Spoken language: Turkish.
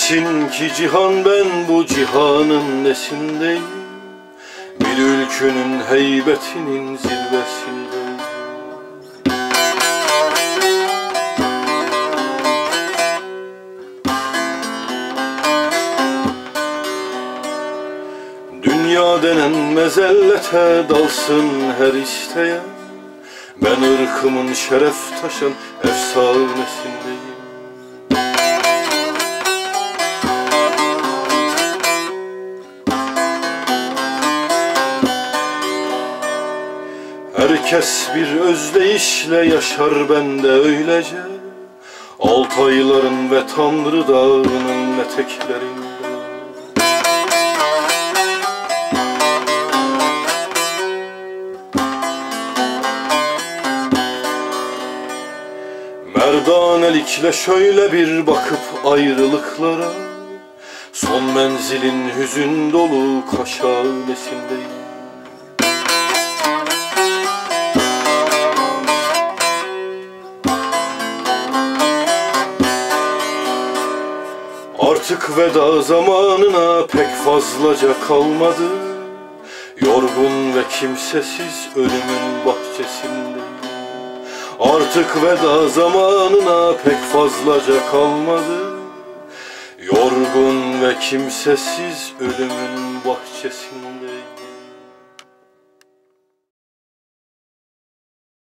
Bilsin ki cihan ben bu cihanın nesindeyim, bir ülkünün heybetinin zirvesindeyim. Dünya denen mezellete dalsın her isteyen, ben ırkımın şeref taşan efsanesindeyim. Herkes bir özdeyişle yaşar, ben de öylece Altayların ve Tanrı Dağı'nın eteklerinde. Merdanelikle şöyle bir bakıp ayrılıklara, son menzilin hüzün dolu kaşhanesindeyim. Artık veda zamanına pek fazlaca kalmadı, yorgun ve kimsesiz ölümün bahçesindeyim. Artık veda zamanına pek fazlaca kalmadı, yorgun ve kimsesiz ölümün bahçesindeyim.